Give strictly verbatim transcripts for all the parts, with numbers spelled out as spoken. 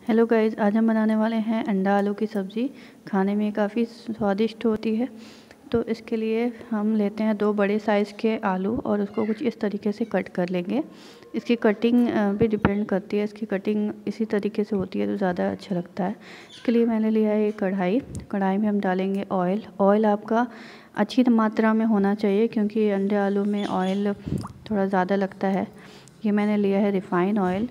Hello guys, आज हम बनाने वाले हैं अंडा आलू की सब्ज़ी। खाने में काफ़ी स्वादिष्ट होती है। तो इसके लिए हम लेते हैं दो बड़े साइज़ के आलू और उसको कुछ इस तरीके से कट कर लेंगे। इसकी कटिंग भी डिपेंड करती है, इसकी कटिंग इसी तरीके से होती है तो ज़्यादा अच्छा लगता है। इसके लिए मैंने लिया है एक कढ़ाई। कढ़ाई में हम डालेंगे ऑयल। ऑयल आपका अच्छी मात्रा में होना चाहिए क्योंकि अंडे आलू में ऑयल थोड़ा ज़्यादा लगता है। ये मैंने लिया है रिफ़ाइन ऑयल।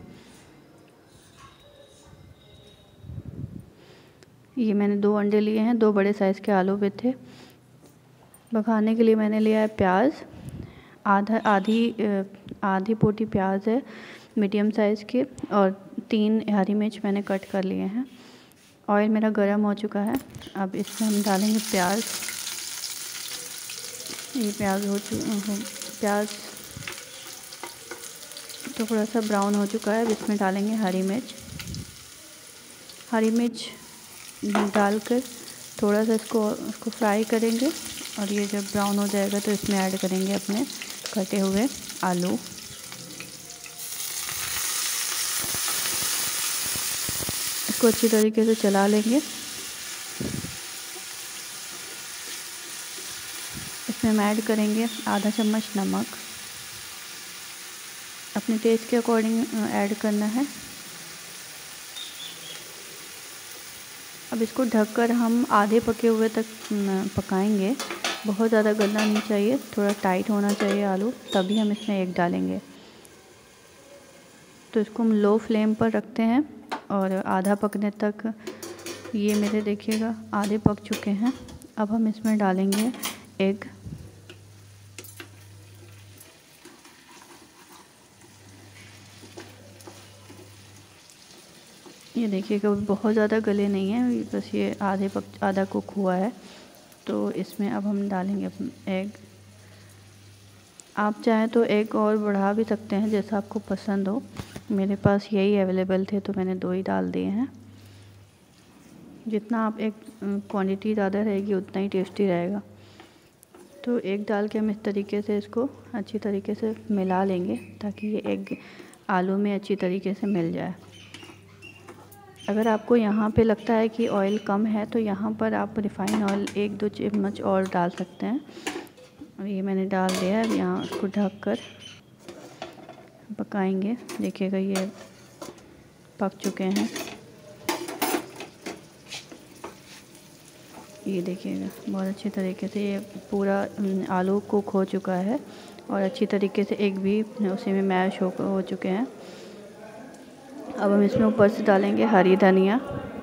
ये मैंने दो अंडे लिए हैं, दो बड़े साइज़ के आलू भी थे। पकाने के लिए मैंने लिया है प्याज, आधा आधी आधी पोटी प्याज है मीडियम साइज़ के, और तीन हरी मिर्च मैंने कट कर लिए हैं। ऑयल मेरा गरम हो चुका है। अब इसमें हम डालेंगे प्याज। ये प्याज हो चुका प्याज थोड़ा सा ब्राउन हो चुका है। अब इसमें डालेंगे हरी मिर्च। हरी मिर्च डालकर थोड़ा सा इसको इसको फ्राई करेंगे और ये जब ब्राउन हो जाएगा तो इसमें ऐड करेंगे अपने कटे हुए आलू। इसको अच्छी तरीके से चला लेंगे। इसमें हम ऐड करेंगे आधा चम्मच नमक। अपने टेस्ट के अकॉर्डिंग ऐड करना है। अब इसको ढककर हम आधे पके हुए तक पकाएंगे। बहुत ज़्यादा गलना नहीं चाहिए, थोड़ा टाइट होना चाहिए आलू, तभी हम इसमें एग डालेंगे। तो इसको हम लो फ्लेम पर रखते हैं और आधा पकने तक। ये मेरे देखिएगा आधे पक चुके हैं। अब हम इसमें डालेंगे एग। ये देखिएगा बहुत ज़्यादा गले नहीं है, बस ये आधे पक आधा कुक हुआ है। तो इसमें अब हम डालेंगे एग। आप चाहें तो एग और बढ़ा भी सकते हैं, जैसा आपको पसंद हो। मेरे पास यही अवेलेबल थे तो मैंने दो ही डाल दिए हैं। जितना आप एग क्वांटिटी ज़्यादा रहेगी उतना ही टेस्टी रहेगा। तो एग डाल के हम इस तरीके से इसको अच्छी तरीके से मिला लेंगे ताकि ये एग आलू में अच्छी तरीके से मिल जाए। अगर आपको यहाँ पे लगता है कि ऑयल कम है तो यहाँ पर आप रिफ़ाइन ऑयल एक दो चम्मच और डाल सकते हैं। और ये मैंने डाल दिया है। अब यहाँ उसको ढक कर पकाएंगे। देखिएगा ये पक चुके हैं। ये देखिएगा बहुत अच्छी तरीके से ये पूरा आलू कुक हो चुका है और अच्छी तरीके से एग भी उसी में मैश हो हो चुके हैं। अब हम इसमें ऊपर से डालेंगे हरी धनिया।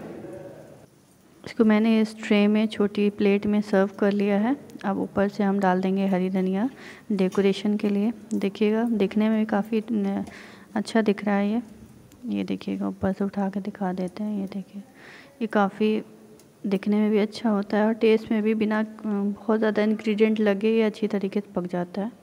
इसको मैंने इस ट्रे में छोटी प्लेट में सर्व कर लिया है। अब ऊपर से हम डाल देंगे हरी धनिया डेकोरेशन के लिए। देखिएगा दिखने में भी काफ़ी अच्छा दिख रहा है। ये ये देखिएगा ऊपर से उठा के दिखा देते हैं। ये देखिए ये काफ़ी दिखने में भी अच्छा होता है और टेस्ट में भी बिना बहुत ज़्यादा इंग्रेडिएंट लगे ये अच्छी तरीके से पक जाता है।